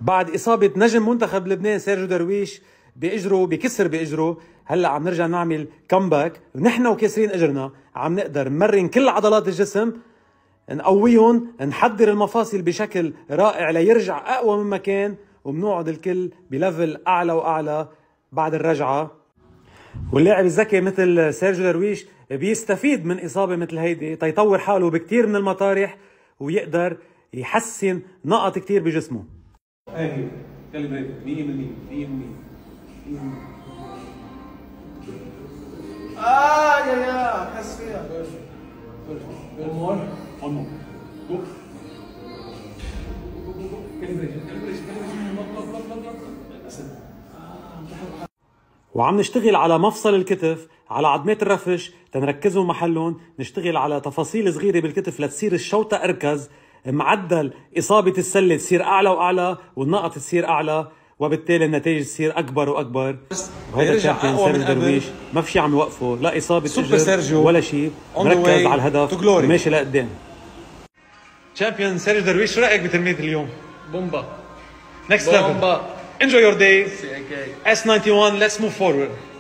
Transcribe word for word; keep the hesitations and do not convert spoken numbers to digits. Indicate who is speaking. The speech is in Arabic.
Speaker 1: بعد إصابة نجم منتخب لبنان سيرجيو درويش بإجره بكسر بإجره، هلا عم نرجع نعمل كمباك، ونحن وكسرين إجرنا عم نقدر نمرن كل عضلات الجسم، نقويهم، نحضر المفاصل بشكل رائع ليرجع أقوى مما كان، وبنقعد الكل بليفل أعلى وأعلى بعد الرجعة. واللاعب الذكي مثل سيرجيو درويش بيستفيد من إصابة مثل هيدي تيطور حاله بكتير من المطارح ويقدر يحسن نقط كتير بجسمه.
Speaker 2: هاي كالبريت مية بالمية مية بالمية.
Speaker 3: اه يا يا بحس فيها.
Speaker 2: One more. One more. Go. Calibration. Calibration. Calibration. Lock. Lock. Lock. Lock. Lock. Listen.
Speaker 1: وعم نشتغل على مفصل الكتف، على عظمات الرفش تنركزهم محلهم، نشتغل على تفاصيل صغيرة بالكتف لتصير الشوطة أركز، معدل إصابة السلة تصير أعلى وأعلى، والنقط تصير أعلى، وبالتالي النتائج تصير أكبر وأكبر. وهذا الشامبيون سيرجيو درويش ما في شيء عم يوقفه، لا إصابة إجر ولا شيء، مركز على الهدف وماشي لقدام. شامبيون سيرجيو درويش، شو رأيك بترمية اليوم؟
Speaker 3: بومبا.
Speaker 1: Next level.
Speaker 3: بومبا.
Speaker 1: Enjoy your day.
Speaker 3: سي اي كي.
Speaker 1: إس واحد وتسعين, let's move forward.